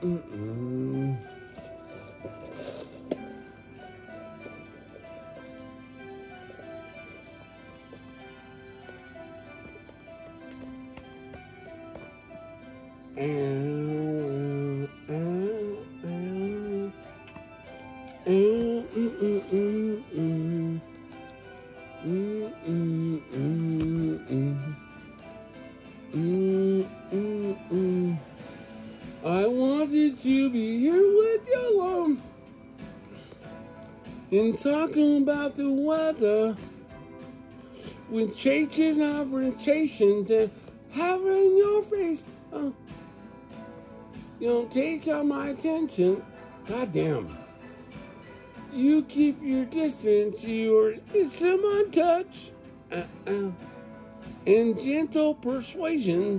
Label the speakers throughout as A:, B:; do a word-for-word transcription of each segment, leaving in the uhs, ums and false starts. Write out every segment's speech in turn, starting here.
A: Mm-mm. Mm, mm, mm, mm, mm, mm, mm. Mm, mm, mm, mm. Mm, mm, mm. I wanted to be here with you alone and talking about the weather with changing orientations and having your face. Uh, you don't take out my attention. Goddamn. You keep your distance. You're some touch. Uh-uh. And gentle persuasions.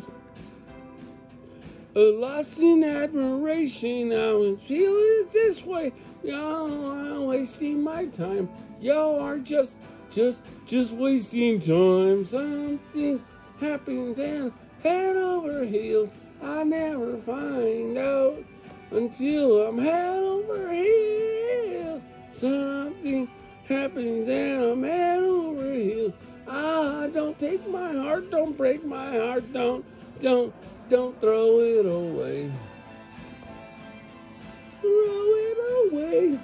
A: A lost in admiration. I was feeling this way. Y'all are wasting my time. Y'all are just, just, just wasting time. Something happens and head over heels. I never find out until I'm head over heels. Something happens and I'm head over heels. Ah, don't take my heart, don't break my heart, don't, don't, don't throw it away. Throw it away.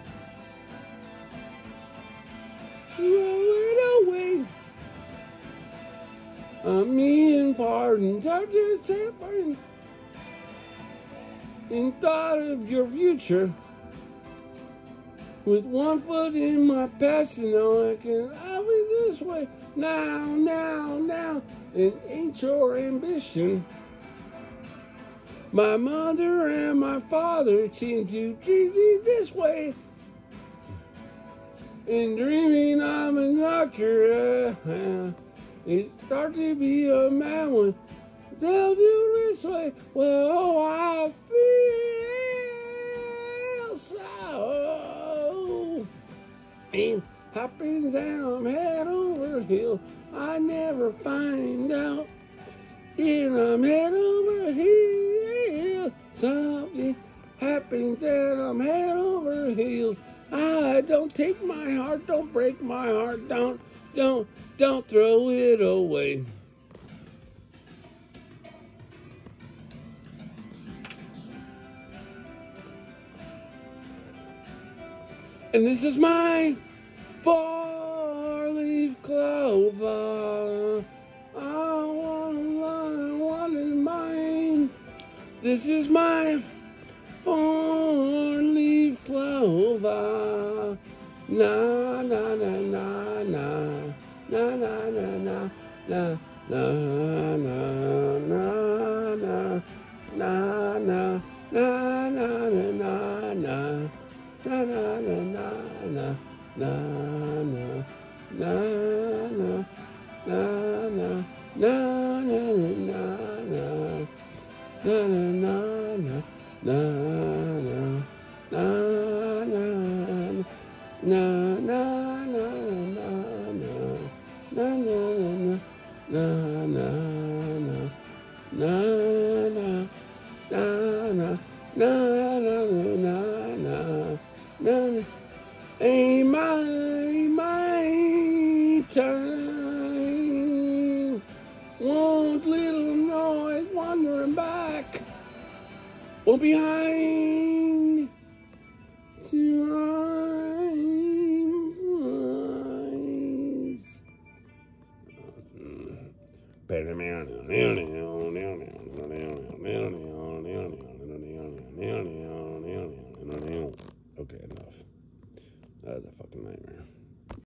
A: Throw it away. I'm in pardon, touches separate. In thought of your future. With one foot in my past and now I can I'll be this way. Now, now, now. And ain't your ambition. My mother and my father seem to treat me this way. And dreaming I'm a doctor. Uh, it starts to be a man when they'll do this way. Well, I feel so. And happens and I'm head over heels. I never find out. And I'm head over heels. Something happens and I'm head over heels. Ah, don't take my heart, don't break my heart, don't, don't, don't throw it away. And this is my four-leaf clover. I want one, one is mine. This is my four-leaf clover. Na na na na na na na na na na na na na na na na na na na na. Na na na na na na na na na na na na na na na Ain't my, my time. Want little noise wandering back or behind to eyes.